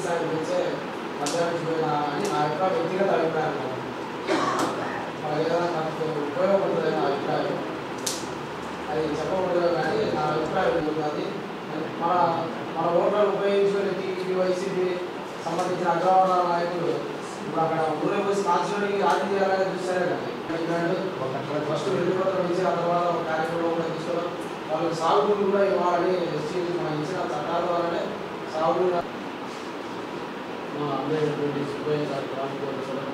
స్థాయి గురించే మధ్యాహ్నం అని నా యొక్క వ్యక్తిగత అభిప్రాయం. మనకి ఏదైనా మనకు ఉపయోగపడుతుంది నా అభిప్రాయం. అది చెప్పకూడదు కానీ నా అభిప్రాయం అది మన మన ఓటర్లు ఉపయోగించుకునే టీడీపీ వైసీపీ సంబంధించిన అగ్రవర్ణ నాయకులు ఇప్పుడు అక్కడ ఊరే పోయి కాన్స్టిట్యూట్కి రాజీ చేయాలని చూస్తారే కానీ ఫస్ట్ 2 కోట్ల ఇచ్చి ఆ తర్వాత ఒక కార్యక్రమం కూడా తీసుకోవడం వాళ్ళకి సాగులు కూడా ఇవ్వాలని మనం ఇచ్చిన చట్టాల ద్వారానే సాగులు అందరైనటువంటి సుబ్బయ్య గారి గ్రామకోవడం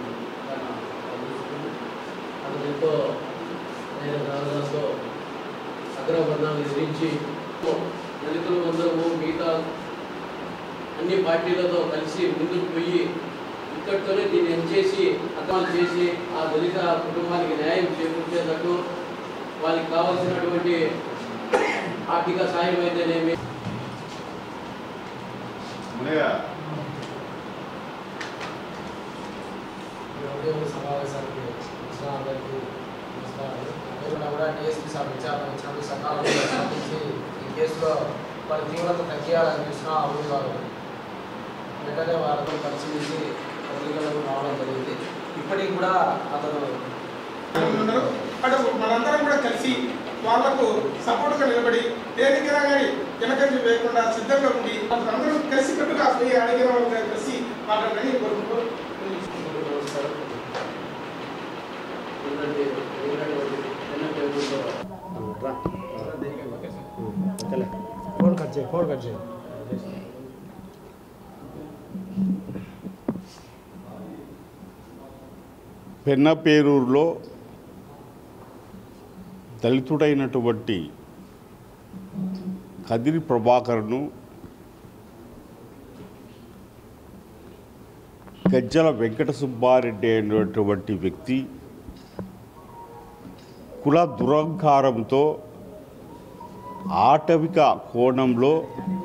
అతను ఎంతో దాదాపు అగ్రవర్ణాన్ని ఎదిరించి దళితులు అందరము మిగతా అన్ని పార్టీలతో కలిసి ముందుకు పోయి ఇక్కడితోనే దీన్ని ఎంచేసి అర్థాలు చేసి ఆ దళిత కుటుంబానికి న్యాయం చేకూర్చేటట్టు వాళ్ళకి కావాల్సినటువంటి ఆర్థిక సాయం అయితేనేమి సమావేశానికి అందరికీ నమస్కారాలు. కూడా డిఎస్పీ సార్ విచారణ వచ్చినప్పుడు సకాలంలో స్పందించి ఈ కేసులో వాళ్ళ తీవ్రత తగ్గియాలని చూసిన అవును కాదు వెంటనే వారితో పరిశీలించి పత్రికలకు రావడం జరిగింది. ఇప్పటికి కూడా అతను అటు మనందరం కూడా కలిసి వాళ్లకు సపోర్ట్గా నిలబడి దేనికైనా కానీ వెనకంజి వేయకుండా సిద్ధంగా ఉండి అందరూ కలిసి కట్టుగా పోయి అడిగిన వాళ్ళని కలిసి వాళ్ళని కోరుకుంటూ ఫోన్ కట్ చేయి. పెన్నపేరూరులో దళితుడైనటువంటి కదిరి ప్రభాకర్ను గజ్జల వెంకట సుబ్బారెడ్డి అయినటువంటి వ్యక్తి కుల దురహంకారంతో ఆటవిక కోణంలో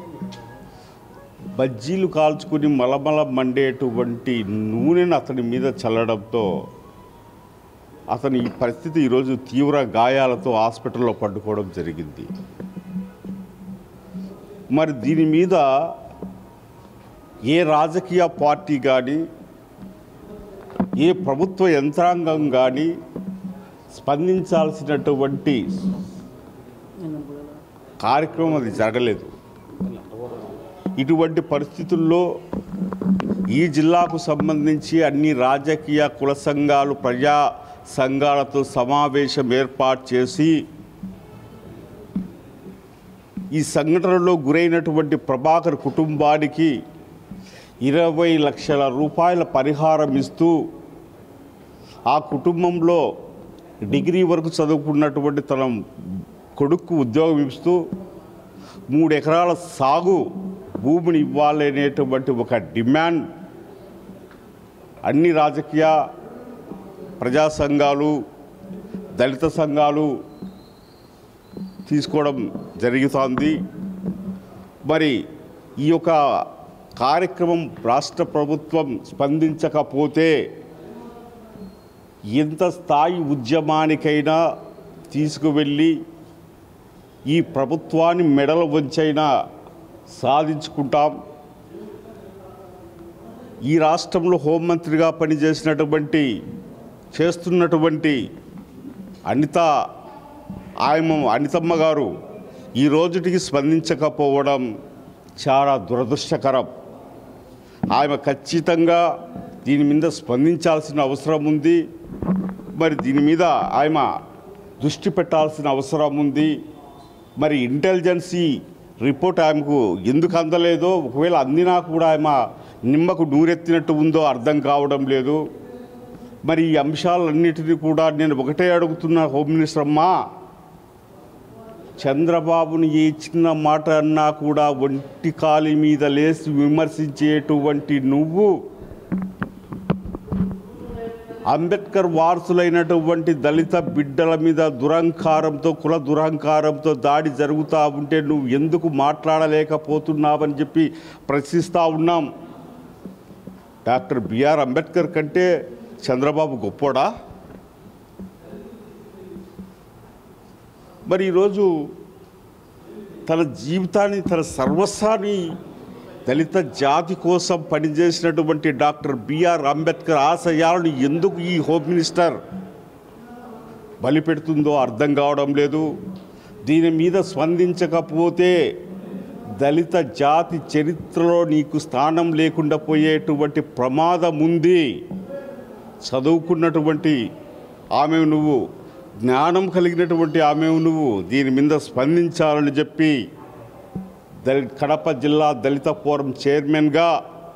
బజ్జీలు కాల్చుకుని మలమల మండేటువంటి నూనెను అతని మీద చల్లడంతో అతని ఈ పరిస్థితి ఈరోజు తీవ్ర గాయాలతో హాస్పిటల్లో పడుకోవడం జరిగింది. మరి దీని మీద ఏ రాజకీయ పార్టీ కానీ ఏ ప్రభుత్వ యంత్రాంగం కానీ స్పందించాల్సినటువంటి కార్యక్రమం అది జరగలేదు. ఇటువంటి పరిస్థితుల్లో ఈ జిల్లాకు సంబంధించి అన్ని రాజకీయ కుల సంఘాలు ప్రజా సంఘాలతో సమావేశం ఏర్పాటు చేసి ఈ సంఘటనలో గురైనటువంటి ప్రభాకర్ కుటుంబానికి 20 లక్షల రూపాయల పరిహారం ఇస్తూ ఆ కుటుంబంలో డిగ్రీ వరకు చదువుకున్నటువంటి తన కొడుకు ఉద్యోగం ఇస్తూ 3 ఎకరాల సాగు భూమిని ఇవ్వాలనేటువంటి ఒక డిమాండ్ అన్ని రాజకీయ ప్రజా సంఘాలు దళిత సంఘాలు తీసుకోవడం జరుగుతోంది. మరి ఈ యొక్క కార్యక్రమం రాష్ట్ర ప్రభుత్వం స్పందించకపోతే ఎంత స్థాయి ఉద్యమానికైనా తీసుకువెళ్ళి ఈ ప్రభుత్వాన్ని మెడల వంచైనా సాధించుకుంటాం. ఈ రాష్ట్రంలో హోంమంత్రిగా చేస్తున్నటువంటి అనితమ్మ గారు ఈ రోజుటికి స్పందించకపోవడం చాలా దురదృష్టకరం. ఆమె ఖచ్చితంగా దీని మీద స్పందించాల్సిన అవసరం ఉంది. మరి దీని మీద ఆమె దృష్టి పెట్టాల్సిన అవసరం ఉంది. మరి ఇంటెలిజెన్సీ రిపోర్ట్ ఆమెకు ఎందుకు అందలేదో, ఒకవేళ అందినా కూడా ఆమె నిమ్మకు నూరెత్తినట్టు ఉందో అర్థం కావడం లేదు. మరి ఈ అంశాలన్నిటినీ కూడా నేను ఒకటే అడుగుతున్నా, హోమ్ మినిస్టర్ అమ్మా, చంద్రబాబుని ఏ చిన్న మాట అన్నా కూడా ఒంటి కాలి మీద లేసి విమర్శించేటువంటి నువ్వు అంబేద్కర్ వారసులైనటువంటి దళిత బిడ్డల మీద దురహంకారంతో కుల దురహంకారంతో దాడి జరుగుతూ ఉంటే నువ్వు ఎందుకు మాట్లాడలేకపోతున్నావని చెప్పి ప్రశ్నిస్తూ ఉన్నాం. డాక్టర్ బిఆర్ అంబేద్కర్ కంటే చంద్రబాబు గొప్పోడా? మరి ఈరోజు తన జీవితాన్ని తన సర్వస్వాన్ని దళిత జాతి కోసం పనిచేసినటువంటి డాక్టర్ బిఆర్ అంబేద్కర్ ఆశయాలను ఎందుకు ఈ హోమ్ మినిస్టర్ బలిపెడుతుందో అర్థం కావడం లేదు. దీని మీద స్పందించకపోతే దళిత జాతి చరిత్రలో నీకు స్థానం లేకుండా పోయేటువంటి ప్రమాదం ఉంది. చదువుకున్నటువంటి ఆమె నువ్వు, జ్ఞానం కలిగినటువంటి ఆమె నువ్వు, దీని మీద స్పందించాలని చెప్పి కడప జిల్లా దళిత ఫోరం చైర్మన్గా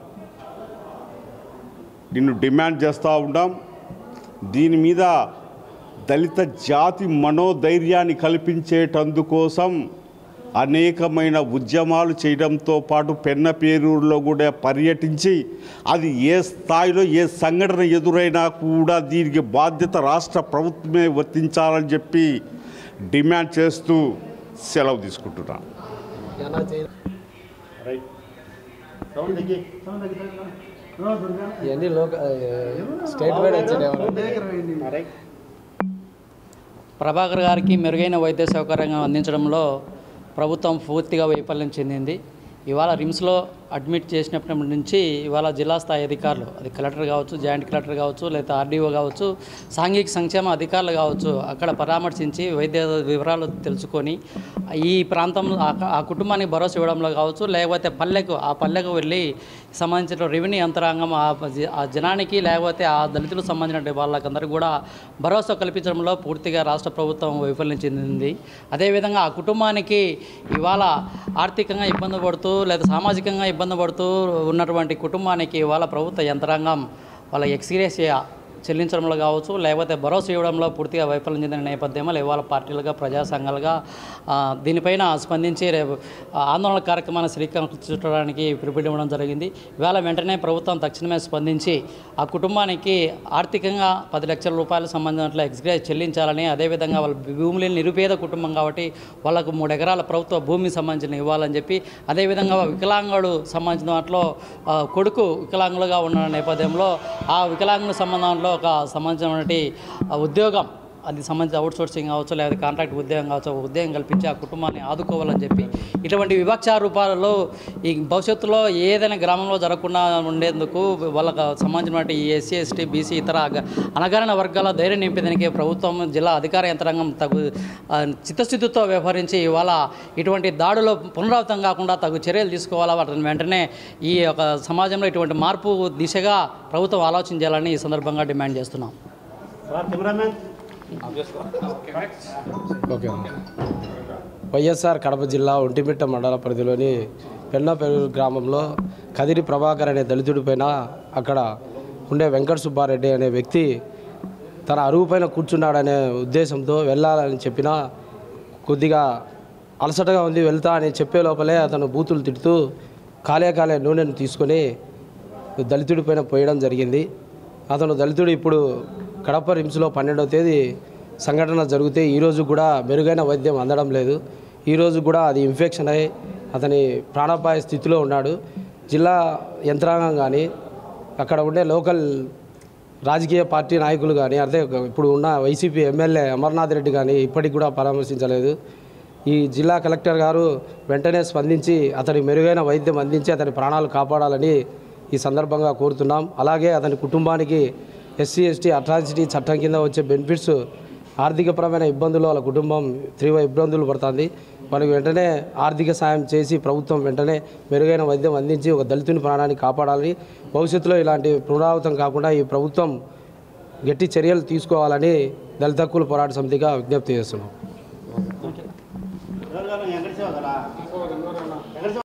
నిన్ను డిమాండ్ చేస్తూ ఉన్నాం. దీని మీద దళిత జాతి మనోధైర్యాన్ని కల్పించేటందుకోసం అనేకమైన ఉద్యమాలు చేయడంతో పాటు పెన్నపేరూరులో కూడా పర్యటించి అది ఏ స్థాయిలో ఏ సంఘటన ఎదురైనా కూడా దీనికి బాధ్యత రాష్ట్ర ప్రభుత్వమే వర్తించాలని చెప్పి డిమాండ్ చేస్తూ సెలవు తీసుకుంటున్నాను. ప్రభాకర్ గారికి మెరుగైన వైద్య సౌకర్యం అందించడంలో ప్రభుత్వం పూర్తిగా వైఫల్యం చెందింది. ఇవాళ రిమ్స్లో అడ్మిట్ చేసినప్పటి నుంచి ఇవాళ జిల్లా స్థాయి అధికారులు, అది కలెక్టర్ కావచ్చు, జాయింట్ కలెక్టర్ కావచ్చు, లేదా ఆర్డీఓ కావచ్చు, సాంఘిక సంక్షేమ అధికారులు కావచ్చు, అక్కడ పరామర్శించి వైద్య వివరాలు తెలుసుకొని ఈ ప్రాంతంలో ఆ కుటుంబానికి భరోసా ఇవ్వడంలో కావచ్చు, లేకపోతే ఆ పల్లెకు వెళ్ళి సంబంధించిన రెవెన్యూ యంత్రాంగం ఆ జనానికి లేకపోతే ఆ దళితులకు సంబంధించిన వాళ్ళకందరికీ కూడా భరోసా కల్పించడంలో పూర్తిగా రాష్ట్ర ప్రభుత్వం వైఫల్యం చెందింది. అదేవిధంగా ఆ కుటుంబానికి ఇవాళ ఆర్థికంగా ఇబ్బంది పడుతూ లేదా సామాజికంగా ఇబ్బంది పడుతూ ఉన్నటువంటి కుటుంబానికి ఇవాళ ప్రభుత్వ యంత్రాంగం వాళ్ళ ఎక్స్గ్రేషియా చెల్లించడంలో కావచ్చు, లేకపోతే భరోసా ఇవ్వడంలో పూర్తిగా వైఫల్యం చెందిన నేపథ్యంలో ఇవాళ పార్టీలుగా, ప్రజా సంఘాలుగా దీనిపైన స్పందించి ఆందోళన కార్యక్రమాన్ని శ్రీకారం చుట్టడానికి పిలుపునివ్వడం జరిగింది. ఇవాళ వెంటనే ప్రభుత్వం తక్షణమే స్పందించి ఆ కుటుంబానికి ఆర్థికంగా 10 లక్షల రూపాయల సంబంధించిన ఎక్స్గ్రేస్ చెల్లించాలని, అదేవిధంగా వాళ్ళ భూమి లేని నిరుపేద కుటుంబం కాబట్టి వాళ్ళకు 3 ఎకరాల ప్రభుత్వ భూమికి సంబంధించిన ఇవ్వాలని చెప్పి, అదేవిధంగా వికలాంగుడు సంబంధించిన వాటిలో కొడుకు వికలాంగులుగా ఉన్న నేపథ్యంలో ఆ వికలాంగుల సంబంధంలో ఒక సంబంధించినటువంటి ఉద్యోగం, అది సంబంధించి అవుట్సోర్సింగ్ కావచ్చు, లేదా కాంట్రాక్ట్ ఉద్యోగం కావచ్చు, ఉద్యోగం కల్పించి ఆ కుటుంబాన్ని ఆదుకోవాలని చెప్పి ఇటువంటి వివక్ష రూపాలలో ఈ భవిష్యత్తులో ఏదైనా గ్రామంలో జరగకుండా ఉండేందుకు వాళ్ళకు సంబంధించినటువంటి ఈ ఎస్సీ, ఎస్టీ, బీసీ ఇతర అణగారిన వర్గాల ధైర్యం నింపేదానికి ప్రభుత్వం, జిల్లా అధికార యంత్రాంగం చిత్తశుద్ధితో వ్యవహరించి ఇవాళ ఇటువంటి దాడులు పునరావృతం కాకుండా తగు చర్యలు తీసుకోవాలా. వాటిని వెంటనే ఈ యొక్క సమాజంలో ఇటువంటి మార్పు దిశగా ప్రభుత్వం ఆలోచన చేయాలని ఈ సందర్భంగా డిమాండ్ చేస్తున్నాం. వైఎస్ఆర్ కడప జిల్లా ఒంటిమిట్ట మండల పరిధిలోని పెన్నపేరూరు గ్రామంలో కదిరి ప్రభాకర్ అనే దళితుడిపైన అక్కడ ఉండే వెంకట సుబ్బారెడ్డి అనే వ్యక్తి తన అరుగు పైన కూర్చున్నాడనే ఉద్దేశంతో వెళ్ళాలని చెప్పినా కొద్దిగా అలసటగా ఉంది, వెళ్తా అని చెప్పే లోపలే అతను బూతులు తిడుతూ కాలే నూనెను తీసుకొని దళితుడిపైన పోయడం జరిగింది. అతను దళితుడు ఇప్పుడు కడప రిమ్స్లో 12వ తేదీ సంఘటన జరిగితే ఈరోజు కూడా మెరుగైన వైద్యం అందడం లేదు. ఈరోజు కూడా అది ఇన్ఫెక్షన్ అయ్యి అతని ప్రాణాపాయ స్థితిలో ఉన్నాడు. జిల్లా యంత్రాంగం కానీ, అక్కడ ఉండే లోకల్ రాజకీయ పార్టీ నాయకులు కానీ, అదే ఇప్పుడు ఉన్న వైసీపీ ఎమ్మెల్యే అమర్నాథ్ రెడ్డి కానీ ఇప్పటికి కూడా పరామర్శించలేదు. ఈ జిల్లా కలెక్టర్ గారు వెంటనే స్పందించి అతనికి మెరుగైన వైద్యం అందించి అతని ప్రాణాలు కాపాడాలని ఈ సందర్భంగా కోరుతున్నాం. అలాగే అతని కుటుంబానికి ఎస్సీ, ఎస్టీ అట్రాసిటీ చట్టం కింద వచ్చే బెనిఫిట్స్, ఆర్థికపరమైన ఇబ్బందులు వాళ్ళ కుటుంబం తీవ్ర ఇబ్బందులు పడుతుంది. వాళ్ళకి వెంటనే ఆర్థిక సాయం చేసి ప్రభుత్వం వెంటనే మెరుగైన వైద్యం అందించి ఒక దళితుని ప్రాణాన్ని కాపాడాలని, భవిష్యత్తులో ఇలాంటి పునరావృతం కాకుండా ఈ ప్రభుత్వం గట్టి చర్యలు తీసుకోవాలని దళిత హక్కుల పోరాట సమితిగా విజ్ఞప్తి చేస్తున్నాం.